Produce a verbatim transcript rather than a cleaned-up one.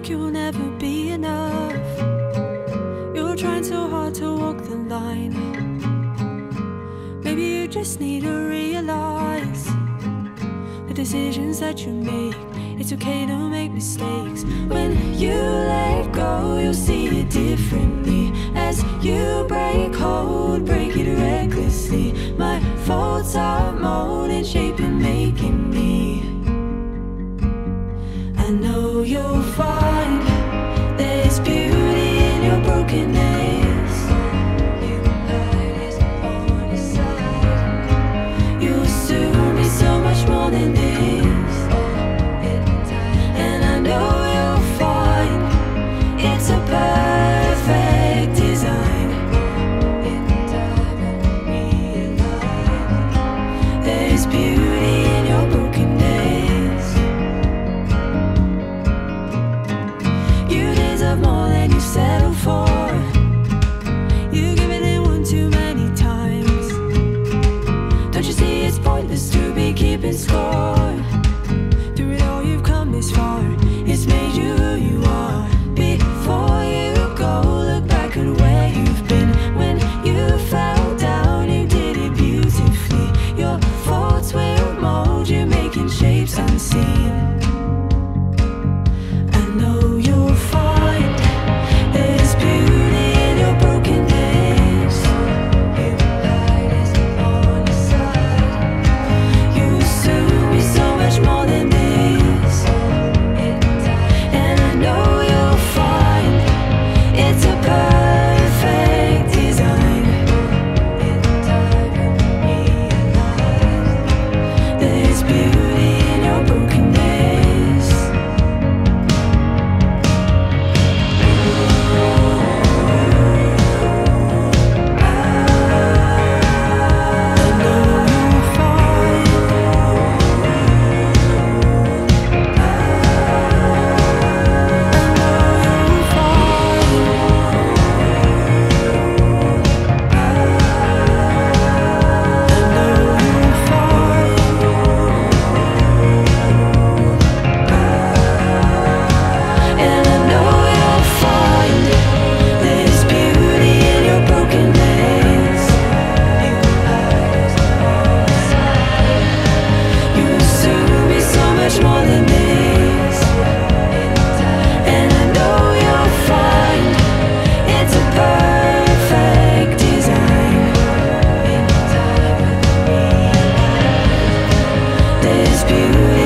like you'll never be enough. You're trying so hard to walk the line. Maybe you just need to realize the decisions that you make, it's okay to make mistakes. When you let go, you'll see it differently. As you break hold, break it recklessly. My faults are molding, shaping, making me. I know you'll find there's beauty in your brokenness. You hide it on the side. You'll soon be so much more than this. And I know you'll find it's a perfect design. There's beauty in your brokenness. You deserve more than you settle for. You give it in one too many times. Don't you see it's pointless to be keeping score? Through it all you've come this far. It's made you who you are. Before you go, look back at where you've been. When you fell down, you did it beautifully. Your faults will mold you, making shapes unseen. I know you'll find there's beauty in your brokenness. You hide it on the side. You'll soon be so much more than this. And I know you'll find it's a perfect design. There's beauty in your brokenness. I know you'll find And I know you'll find there's beauty in your brokenness. You'll soon be so much more than this. And I know you'll find it's a perfect design. There's beauty